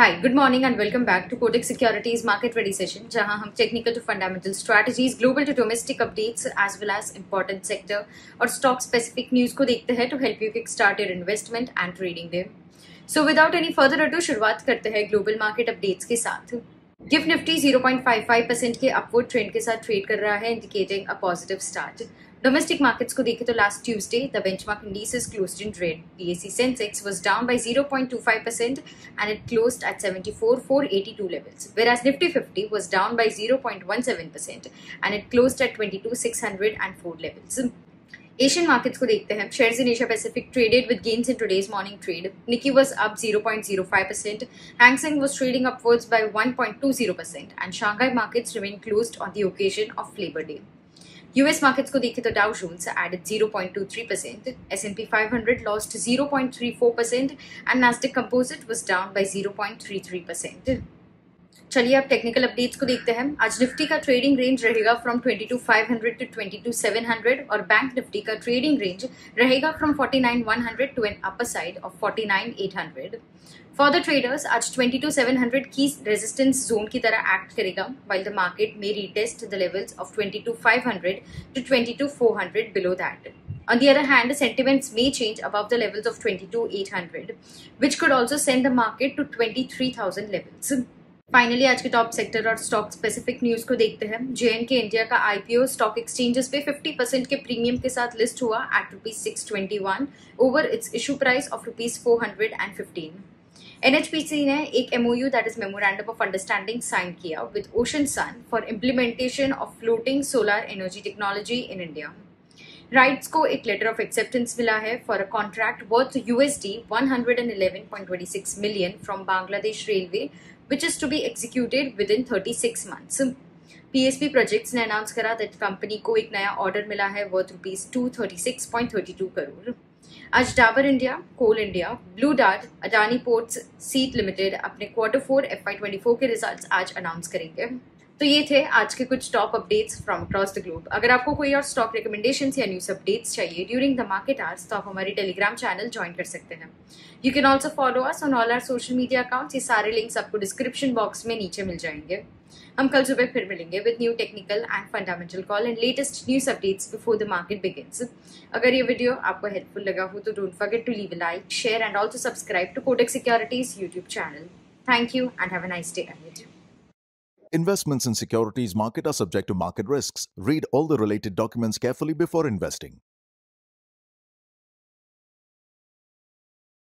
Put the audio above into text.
Hi, good morning and welcome back to Kotak Securities Market Ready session, जहां हम technical to fundamental strategies, global to domestic updates as well as important sector और stock specific news को देखते हैं to help you kickstart your investment and trading day. So without any further ado, शुरुआत करते हैं global market updates के साथ. Gift Nifty 0.55% के अपवर्ड ट्रेंड के साथ ट्रेड कर रहा है, indicating a positive start. Domestic markets को देखें तो last Tuesday the benchmark indices closed in red. BSE Sensex was down by 0.25% and it closed at 74,482 levels, whereas Nifty 50 was down by 0.17% and it closed at 22,604 levels. Asian markets को देखते हैं. Shares in Asia Pacific traded with gains in today's morning trade. Nikkei was up 0.05%, Hang Seng was trading upwards by 1.20% and Shanghai markets remain closed on the occasion of labour day. US markets को देखें तो Dow Jones added 0.23%, S&P 500 lost 0.34% and Nasdaq composite was down by 0.33%. चलिए अब technical updates को देखते हैं. आज Nifty का ट्रेडिंग रेंज रहेगा फ्रॉम 22,500 टू 22,700 और बैंक निफ्टी का ट्रेडिंग रेंज रहेगा from 49,100 to an upper side of 49,800. For the traders आज 22,700 की रेजिस्टेंस जोन की तरह एक्ट करेगा, while the market may retest the levels of 22,500 to 22,400 below that. On the other hand, the sentiments may change above the levels of 22,800, which could also send the market to 23,000 levels. Finally आज के top sector और stock specific news को देखते हैं. JNK India का IPO stock exchanges पे 50% के premium के साथ लिस्ट हुआ at ₹621 over its issue price of ₹415. NHPC ने एक MOU that is memorandum of understanding sign किया with Ocean Sun for implementation of floating solar energy technology in India. RITES को एक लेटर ऑफ एक्सेप्टेंस मिला है for a contract worth $111.26 million from Bangladesh railway, which is to be executed within 36 months. PSP Projects ने announce करा that company को एक नया order मिला है वर्थ ₹236.32 करोड़. आज Dabur India, Coal India, Blue Dart, Adani ports, CEAT limited अपने Q4 FY24 के रिजल्ट्स आज अनाउंस करेंगे. तो ये थे आज के कुछ top updates from across the globe. अगर आपको कोई और स्टॉक रिकमेंडेशंस या न्यूज अपडेट्स चाहिए ड्यूरिंग द मार्केट आवर्स तो आप हमारी टेलीग्राम चैनल ज्वाइन कर सकते हैं. You can also follow us on all our social media accounts. ये सारे लिंक्स आपको डिस्क्रिप्शन बॉक्स में नीचे मिल जाएंगे. हम कल सुबह फिर मिलेंगे with new technical and fundamental call and latest news updates before the market begins. अगर ये वीडियो आपको हेल्पफुल लगा हो तो don't forget to leave a like, share and also subscribe to Kotak securities YouTube channel. Thank you and have a nice day ahead. Investments in securities market are subject to market risks. Read all the related documents carefully before investing.